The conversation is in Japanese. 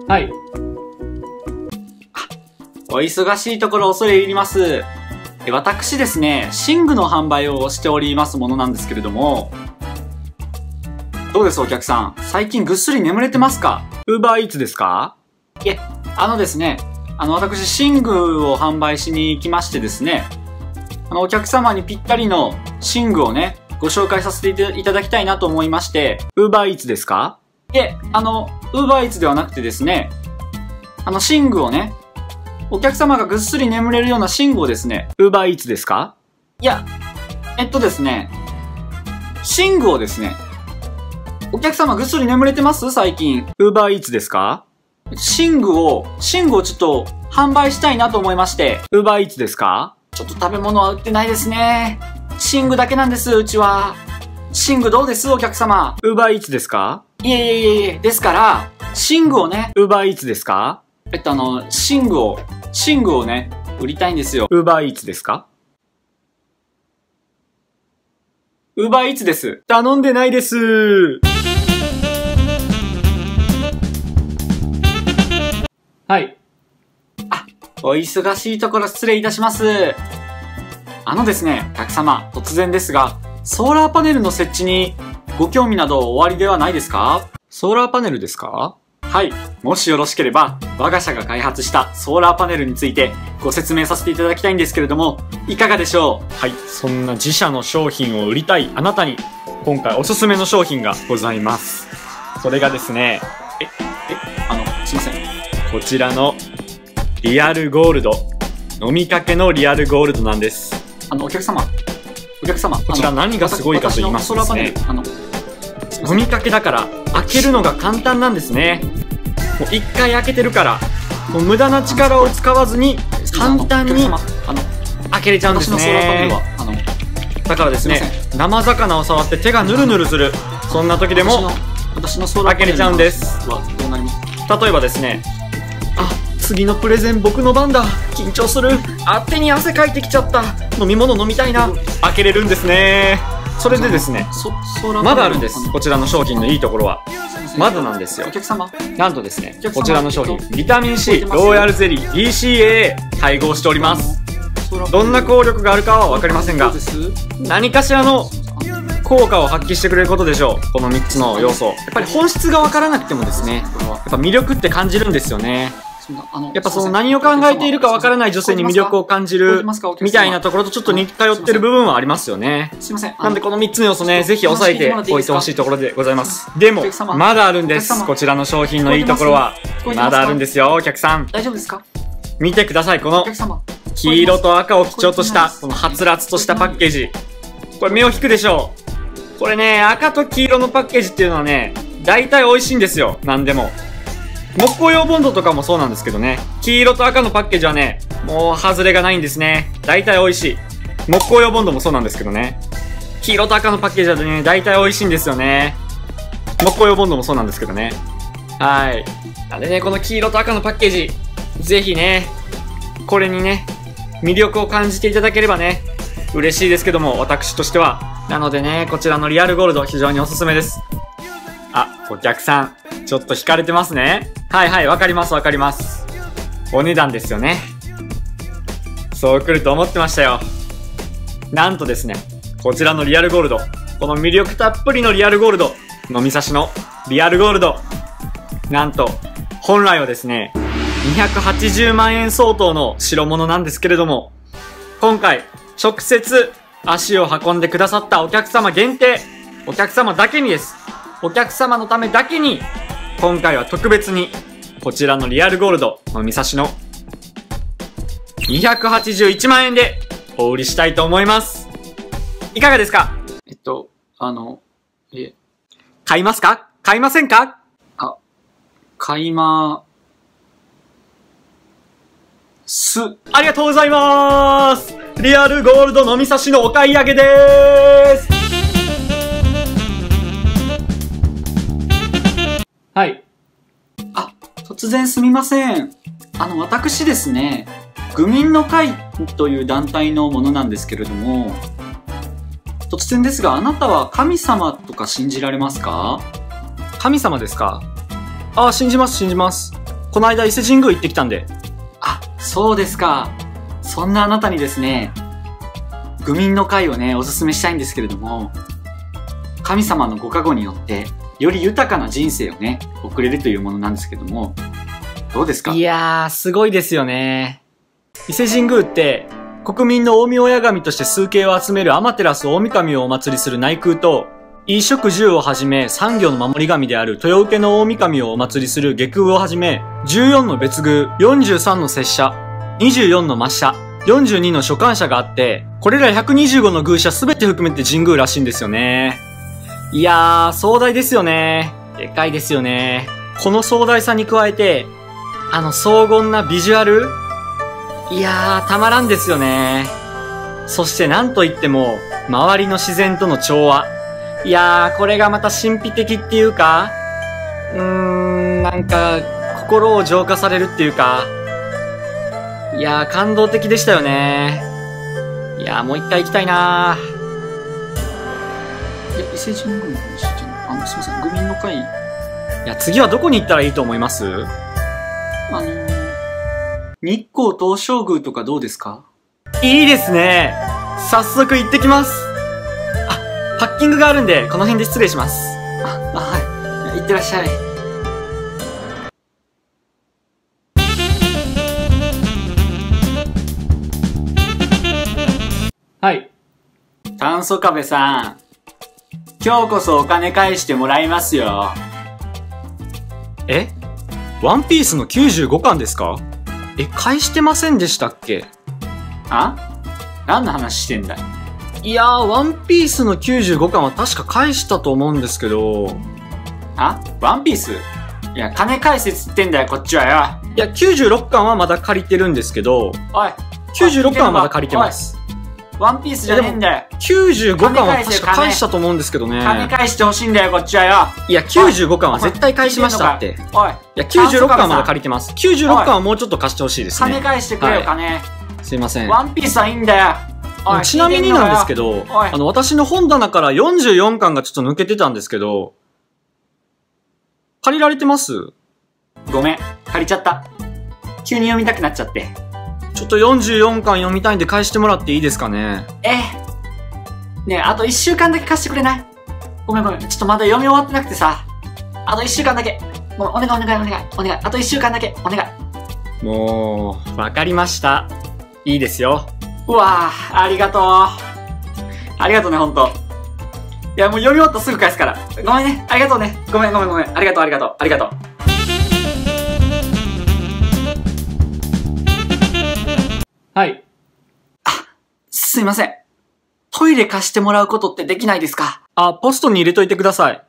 はい。お忙しいところ恐れ入ります。私ですね、寝具の販売をしておりますものなんですけれども、どうですお客さん、最近ぐっすり眠れてますか？ Uber Eats ですか？いえ、ですね、私寝具を販売しに来ましてですね、お客様にぴったりの寝具をね、ご紹介させていただきたいなと思いまして、Uber Eats ですか？いえ、Uber Eats ではなくてですね、寝具をね、お客様がぐっすり眠れるような寝具をですね、Uber Eats ですか？いや、ですね、寝具をですね、お客様ぐっすり眠れてます最近。Uber Eats ですか？寝具をちょっと販売したいなと思いまして、Uber Eats ですか？ちょっと食べ物は売ってないですね。寝具だけなんです、うちは。寝具どうですお客様。Uber Eats ですか？いえ。ですから、寝具をね、Uber Eats ですか？寝具をね、売りたいんですよ。Uber Eats ですか？ Uber Eats です。頼んでないです。はい。お忙しいところ失礼いたします。ですね、お客様、突然ですが、ソーラーパネルの設置にご興味などおありではないですか？ソーラーパネルですか？はい。もしよろしければ、我が社が開発したソーラーパネルについてご説明させていただきたいんですけれども、いかがでしょう？はい。そんな自社の商品を売りたいあなたに、今回おすすめの商品がございます。それがですね、すいません。こちらのリアルゴールド。飲みかけのリアルゴールドなんです。お客様。こちら何がすごいかと言いますとですね、飲みかけだから開けるのが簡単なんですね。もう一回開けてるから、もう無駄な力を使わずに簡単に開けれちゃうんですね。だからですね、生魚を触って手がヌルヌルする、そんな時でも開けれちゃうんです。例えばですね、次のプレゼン僕の番だ、緊張する、手に汗かいてきちゃった、飲み物飲みたいな、開けれるんですね。それでですね、まだあるんです。こちらの商品のいいところはまだなんですよ。なんとですね、こちらの商品ビタミン C ローヤルゼリー DCA 配合しております。どんな効力があるかは分かりませんが、何かしらの効果を発揮してくれることでしょう。この3つの要素、やっぱり本質が分からなくてもですね、やっぱ魅力って感じるんですよね。やっぱその何を考えているかわからない女性に魅力を感じるみたいなところとちょっと似通ってる部分はありますよね。なんでこの3つの要素ね、ぜひ押さえておいてほしいところでございます。でも、まだあるんです。こちらの商品のいいところは。まだあるんですよ、お客さん。大丈夫ですか？見てください、この黄色と赤を基調としたこのはつらつとしたパッケージ。これ目を引くでしょう。これね、赤と黄色のパッケージっていうのはね、大体美味しいんですよ、なんでも。木工用ボンドとかもそうなんですけどね、黄色と赤のパッケージはね、もう外れがないんですね。大体美味しい。木工用ボンドもそうなんですけどね、黄色と赤のパッケージはね、大体美味しいんですよね。木工用ボンドもそうなんですけどね。はい。なんでね、この黄色と赤のパッケージ、ぜひね、これにね、魅力を感じていただければね、嬉しいですけども、私としては。なのでね、こちらのリアルゴールド、非常におすすめです。お客さん、ちょっと惹かれてますね。はい、わかります。お値段ですよね。そう来ると思ってましたよ。なんとですね、こちらのリアルゴールド、この魅力たっぷりのリアルゴールド、飲み差しのリアルゴールド、なんと、本来はですね、280万円相当の代物なんですけれども、今回、直接足を運んでくださったお客様限定、お客様だけにです。お客様のためだけに、今回は特別に、こちらのリアルゴールド飲み差しの281万円でお売りしたいと思います。いかがですか？買いますか？買いませんか？買いまーす。ありがとうございます。リアルゴールド飲み差しのお買い上げでーす。はい。突然すみません。私ですね、愚民の会という団体のものなんですけれども、突然ですが、あなたは神様とか信じられますか？神様ですか？信じます。 この間伊勢神宮行ってきたんで。 あ、そうですか。そんなあなたにですね、愚民の会をね、おすすめしたいんですけれども、神様のご加護によって、より豊かな人生をね、送れるというものなんですけども、どうですか？ いやー、すごいですよね。伊勢神宮って、国民の大御親神として崇敬を集める天照大神をお祭りする内宮と、衣食住をはじめ産業の守り神である豊受の大神をお祭りする下宮をはじめ、14の別宮、43の摂社、24の末社、42の所管者があって、これら125の宮社すべて含めて神宮らしいんですよね。いやー、壮大ですよね。でかいですよね。この壮大さに加えて、荘厳なビジュアル、いやー、たまらんですよね。そしてなんといっても、周りの自然との調和。いやー、これがまた神秘的っていうか、なんか、心を浄化されるっていうか、いやー、感動的でしたよね。いやー、もう一回行きたいな伊勢神宮の話じゃない。すいません、愚民の会。 いや、次はどこに行ったらいいと思います？ 日光東照宮とかどうですか？ いいですね。早速行ってきます。あ、パッキングがあるんで、この辺で失礼します。 はい。行ってらっしゃい。 はい。 炭素壁さん。今日こそお金返してもらいますよ。 え？ワンピースの95巻ですか？返してませんでしたっけ？ あ？何の話してんだ？ いやー、ワンピースの95巻は確か返したと思うんですけど。 あ？ワンピース？いや、金返せっつってんだよ、こっちはよ。 いや、96巻はまだ借りてるんですけど、 おい。 96巻はまだ借りてます。 ワンピースじゃねえんだよ。 95巻は確か返したと思うんですけどね。 金返してほしいんだよ、こっちはよ。 いや、95巻は絶対返しましたって。 おい。いや、96巻はまだ借りてます。96巻はもうちょっと貸してほしいですね。 金返してくれよ、金。 すいません。 ワンピースはいいんだよ。 ちなみになんですけど、私の本棚から44巻がちょっと抜けてたんですけど、借りられてます？ ごめん、借りちゃった。急に読みたくなっちゃって。 ちょっと44巻読みたいんで返してもらっていいですかね？ ねえ、あと1週間だけ貸してくれない？ごめん。ちょっとまだ読み終わってなくてさ。あと1週間だけ。もうお願い。あと1週間だけ、お願い。 もう、わかりました。いいですよ。 うわぁ、ありがとう。ありがとうね、ほんと。いや、もう読み終わったらすぐ返すから。ごめんね。ありがとうね。ごめん。ありがとう。 はい。 すいません。トイレ貸してもらうことってできないですか？ ポストに入れといてください。